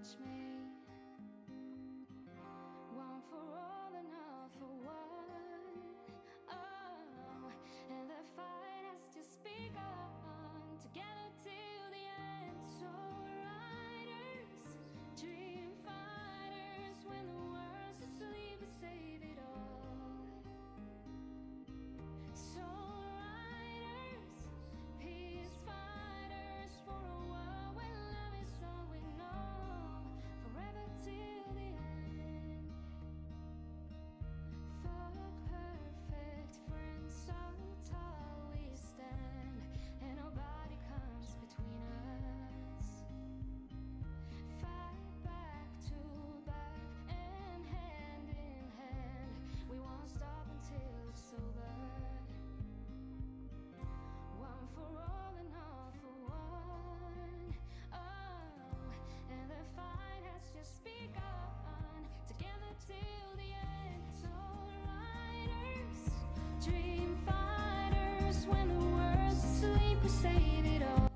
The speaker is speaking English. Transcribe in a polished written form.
touch me. One for all and all for one. Oh, and the fight has just begun. Together till the end. So riders, dream fighters. When the world's asleep, we save it all. So riders, peace fighters, for a world where love is all we know. Forever till the end. For perfect friends, so tall we stand, and nobody comes between us. Fight back to back and hand in hand. We won't stop until it's over. One for all and all for one. Oh, and the fight has just begun. Together till the end. So riders, dream fighters. When the world's asleep, we save it all.